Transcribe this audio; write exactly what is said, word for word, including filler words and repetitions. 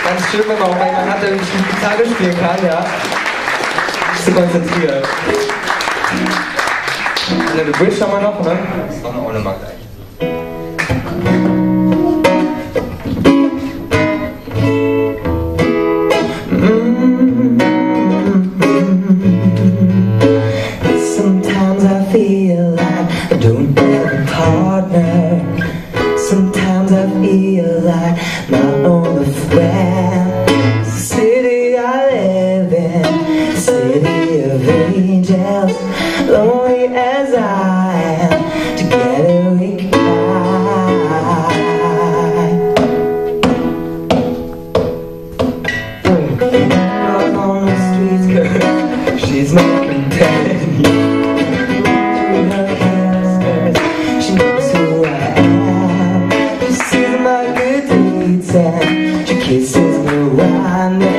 Ganz schön, wenn man auch jemanden hat, der irgendwie Gitarre spielen kann, ja. Bist du konzentriert. Eine Bridge haben wir noch, ne? Das war noch eine Markt eigentlich. Sometimes I feel like I don't have a partner. Sometimes I feel like my only friend. The city I live in, the city of angels. Lonely as I am, together we cry. Out on the streets, girl, she's my companion. She knows who I am. She sees my good deeds and she kisses me while